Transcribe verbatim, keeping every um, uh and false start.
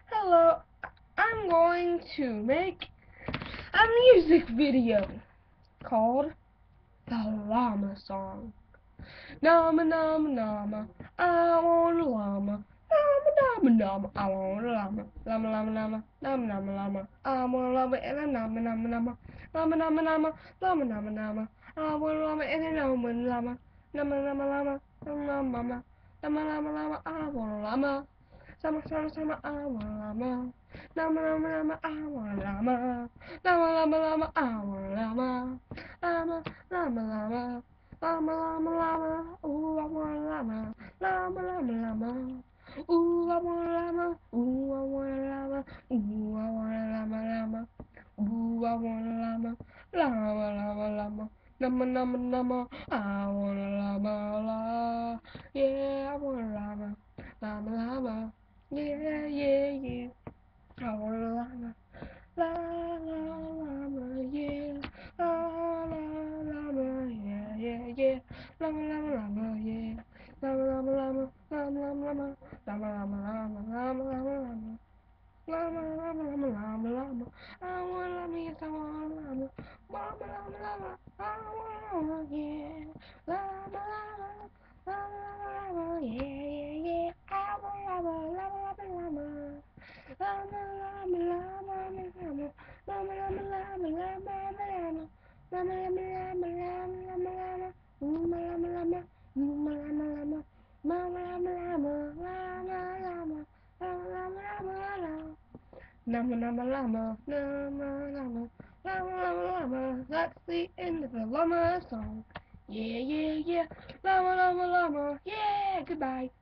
Hello, I'm going to make a music video called The Llama Song. Nama nama nama, I want a llama. Nama nama nama, I want a llama. Llama llama llama, nama nama llama, I want a llama and a nama nama nama. Llama nama nama, llama nama nama, I want a llama and a nama llama. Nama nama llama, nama mama, llama llama llama, I want a llama. Sama sama sama I want a llama. Llama llama llama, I want a llama. Llama llama llama, I want a llama. Llama llama llama. Llama, llama, llama, ooh, I want a llama. Llama, llama, llama, ooh, I want a llama. Ooh, I want a llama. Ooh, I want a llama, llama. Ooh, I want a llama. Llama, llama, llama. Llama, llama, llama, I want a llama, la. Yeah, I want a llama. Llama, llama. Yeah, yeah, yeah. I want a llama. La, la, llama, yeah. La, la, llama, yeah, yeah, yeah. Llama, llama, llama, yeah. Llama, llama, llama, llama, llama, llama. Llama, llama, llama, llama, llama, llama. Llama, llama, llama, llama, llama. I want a llama, yes, I want a llama. Llama, llama, llama, I want a llama, yeah. Llama, llama, llama, llama, yeah, yeah, yeah. I want a llama, llama, llama, llama. Llama, llama, llama, llama. Llama, llama, llama, llama, llama. Llama, llama, llama, llama, llama, llama. Llama, llama, llama, llama, llama, llama. Llama, llama, llama, llama, llama. Llama, llama, llama, llama. Llama, llama, llama, llama, llama. Llama, llama, llama. That's the end of the llama song. Yeah, yeah, yeah. Llama, llama, llama. Yeah, goodbye.